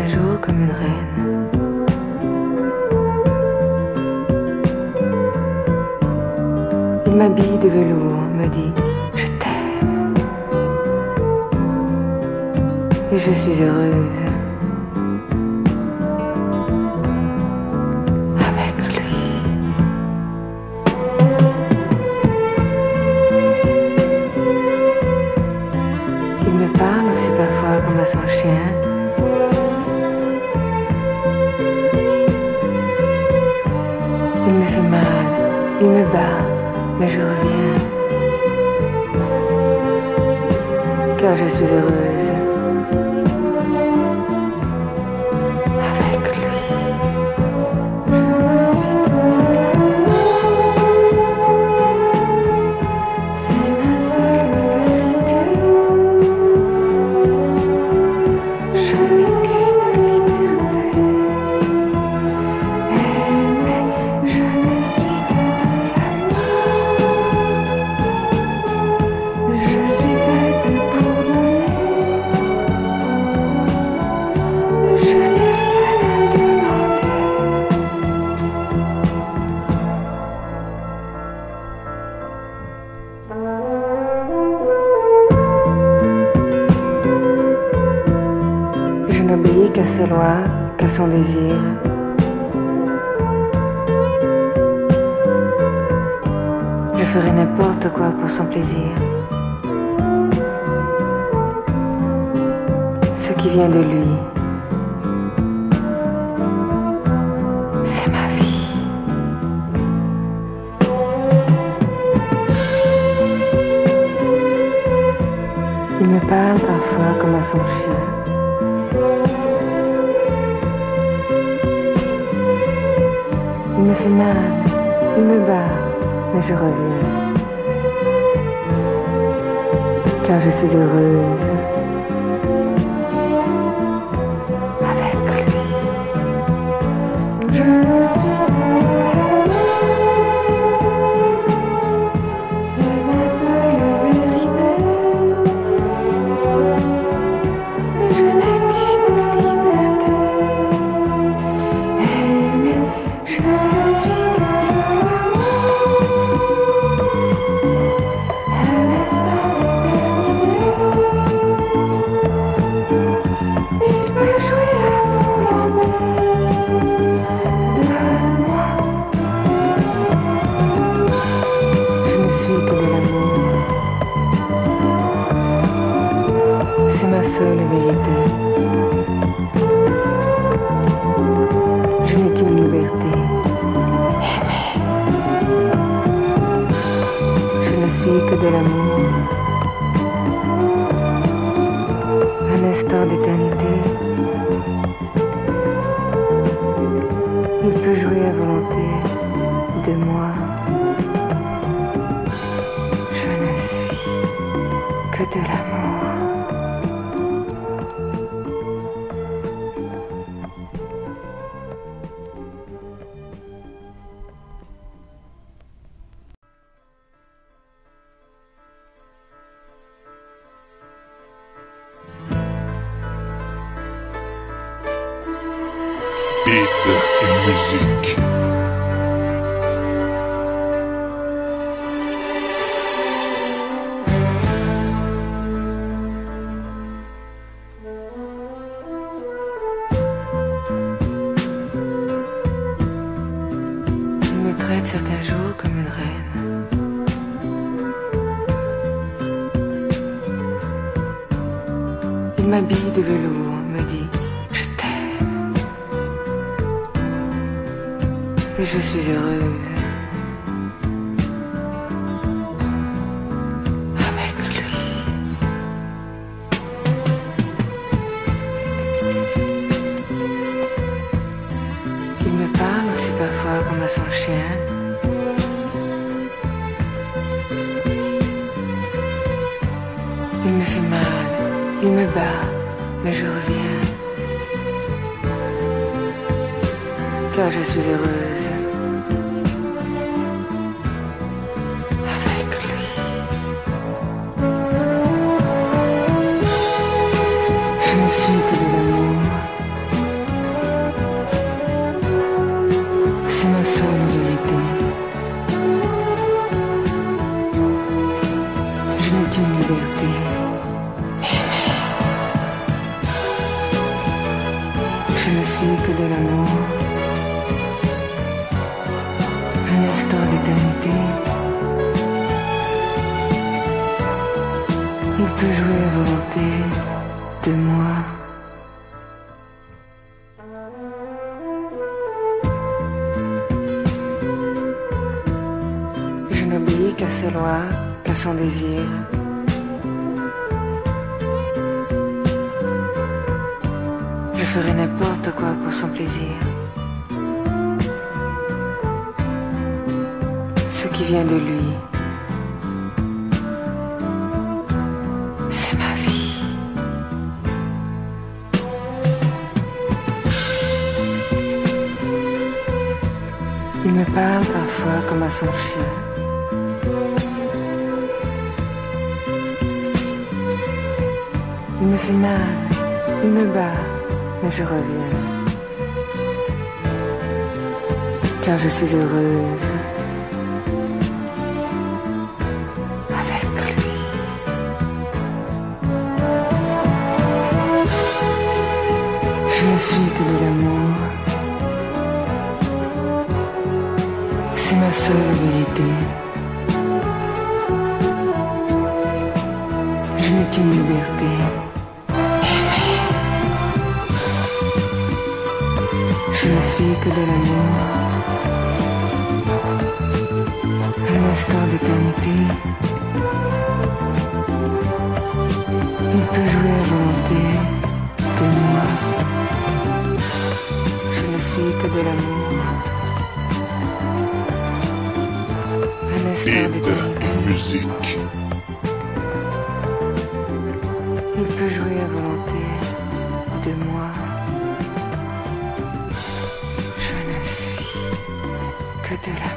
certains jours comme une reine. Il m'habille de velours, me dit je t'aime. Et je suis heureuse avec lui. Il me parle aussi parfois comme à son chien. Il me fait mal, il me bat, mais je reviens, car je suis heureuse avec lui. C'est ma seule vérité. Je n'ai qu'une liberté. Aimer, je ne suis que de l'amour. Je suis faite pour donner. Je n'ai rien à demander. Je n'obéis qu'à ses lois, qu'à son désir. Je ferai n'importe quoi pour son plaisir. Ce qui vient de lui, c'est ma vie. Il me parle parfois comme à son chien. Il me fait mal, il me bat, mais je reviens, car je suis heureuse avec lui. Je ne suis c'est ma seule vérité. Je n'ai qu'une liberté. Aimer, je ne suis que de l'amour. Un instant déterminé. Il peut jouer à volonté de moi. Je ne suis que de l'amour. C'est ma seule vérité. Je n'ai qu'une liberté. Je ne suis que de l'amour. Un instant d'éternité. Il peut jouer à volonté de moi. Je ne suis que de l'amour. Beat et musique. Il me traite certains jours comme une reine. Il m'habille de velours, me dit je t'aime. Et je suis heureuse avec lui. Il me parle aussi parfois comme à son chien. Il me fait mal, il me bat, mais je reviens, car je suis heureuse avec lui. Je ne suis que de l'amour. Je ne suis que de l'amour. Un instant d'éternité. Il peut jouer à volonté de moi. Je n'obéis qu'à ses lois, qu'à son désir. Je ferai n'importe quoi pour son plaisir. Ce qui vient de lui, c'est ma vie. Il me parle parfois comme à son chien. Il me fait mal, il me bat, mais je reviens. Car je suis heureuse avec lui. Je ne suis que de l'amour. C'est ma seule vérité. Je n'ai qu'une liberté. Je ne suis que de l'amour. Un instant d'éternité. Il peut jouer à volonté de moi. Je ne suis que de l'amour. Un instant Beat d'éternité. et musique. Il peut jouer à volonté de moi. Je ne suis que de l'amour.